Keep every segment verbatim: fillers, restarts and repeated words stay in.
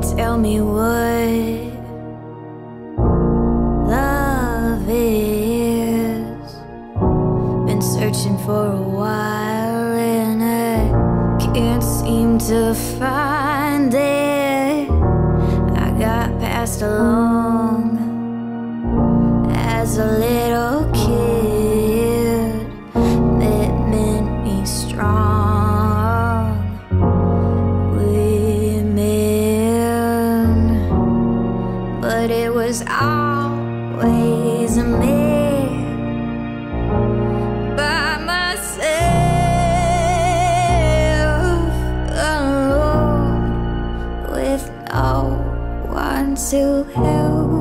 tell me what love is. Been searching for a while and I can't seem to find it. I got passed along as a little kid that meant me strong. Women, but it was always a me by myself, alone, with no one to help.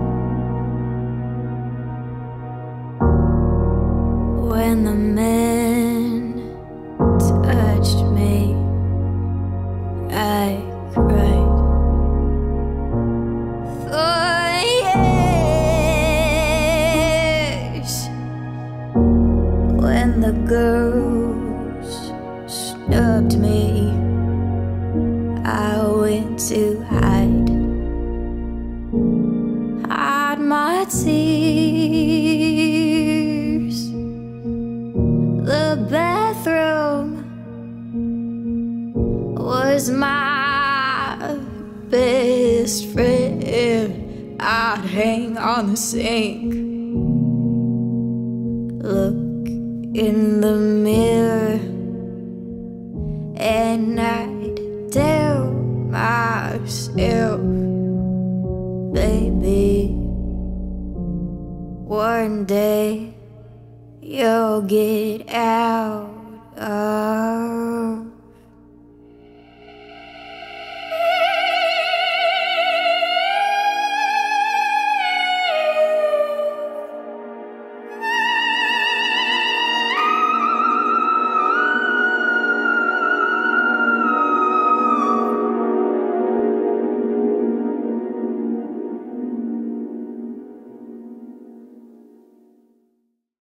When the men touched me, I cried for years. When the girls snubbed me, I went to hide, hide my tears. The bathroom was my best friend. I'd hang on the sink, look in the mirror, and I'd tell myself, baby, one day you'll get out of